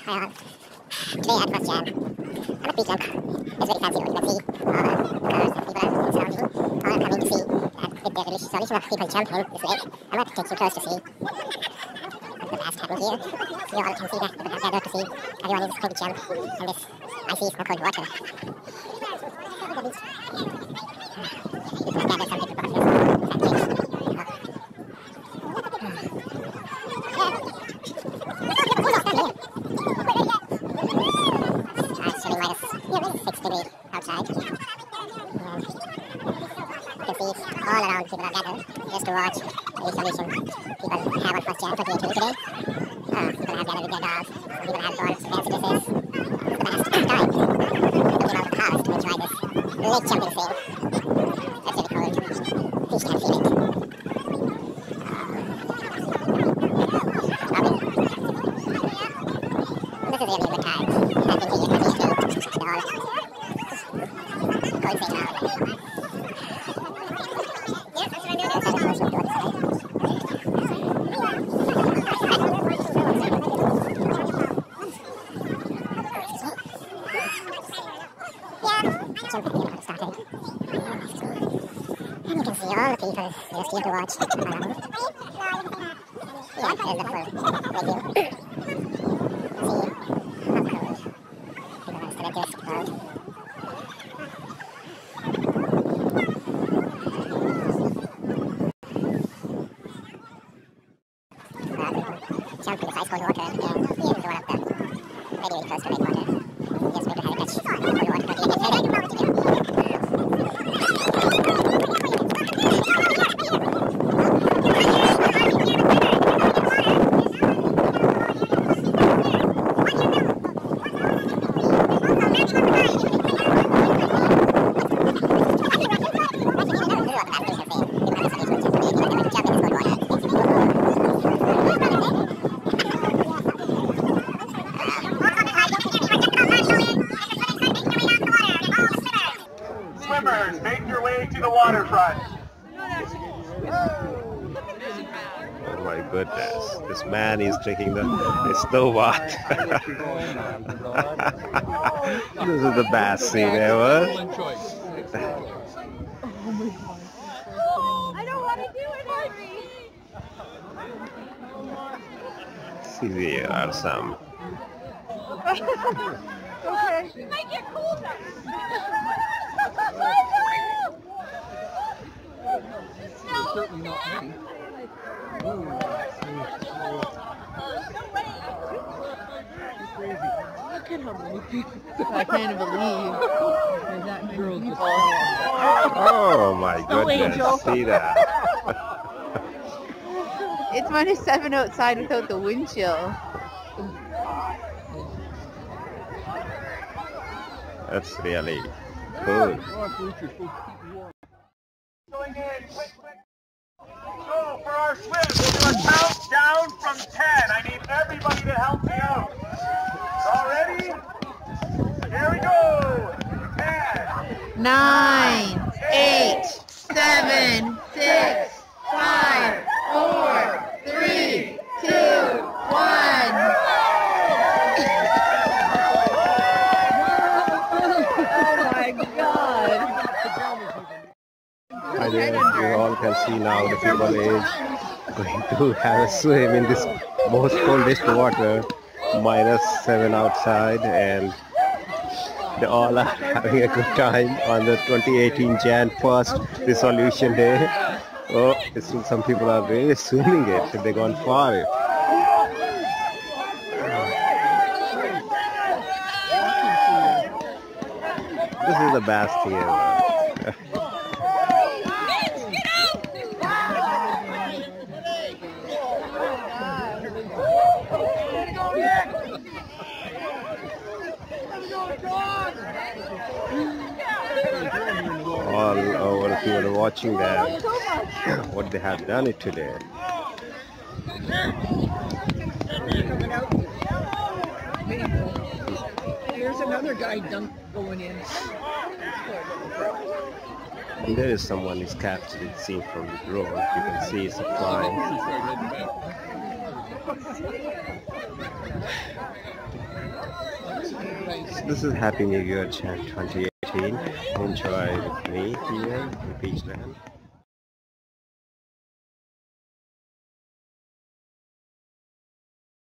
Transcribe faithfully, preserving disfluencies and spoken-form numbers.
Hi all. Today at first jam. I'm at Peachland. It's very fancy though. You can see all the cars and people are surrounding. All are coming to see uh, with their resolution of people jumping this lake. I'm going to take you close to see the past happening here. You all can see that people have gathered to see everyone is going to jump in this icy snow cold water. People have gathered, some people brought this fat cakes. Outside. And you can see all around people are gathered just to watch the installation people have on first Jan twenty eighteen today. Uh, people have gathered with their dogs, some people have gone fancy dresses. It's the best time looking out the cars to enjoy this lake jumping thing. That's really called Peachland feeling. Uh, this is really a good time. I've been here twenty eighteen. They're all and you can see all the people just here to watch around. Yeah, there's the full right view. See how cold. People are still at this crowd. Jump in this ice cold water, and here is one of the very, very close to lake water. Just maybe have a touch cold water, but you can head it. Swimmers, make your way to the waterfront. Oh my goodness, this man is drinking the snow bath. This is the best scene ever. I don't want to do it, Henry. See, there are some. Okay. You might get cold though. Certainly not me. Look at how many people. I can't believe there's that many people. Oh my goodness, see that. It's minus seven outside without the wind chill. That's really cool. Going in, quick, quick. So for our swim, we'll do a countdown from ten. I need everybody to help me out. All ready? Here we go. ten. Nine, eight, seven, six, five, four, three, two, one. Oh my God. I think you all can see now the people is going to have a swim in this most coldest water, minus seven outside, and they all are having a good time on the twenty eighteen Jan first resolution day. Oh, still some people are really swimming it if they've gone far. This is the best thing ever. All over people are watching that, what they have done it today. Here's another guy dunk going in. And there is someone is captured seen from the drone. You can see it's flying. So this is Happy New Year chant twenty eighteen. Enjoy with me here in Peachland.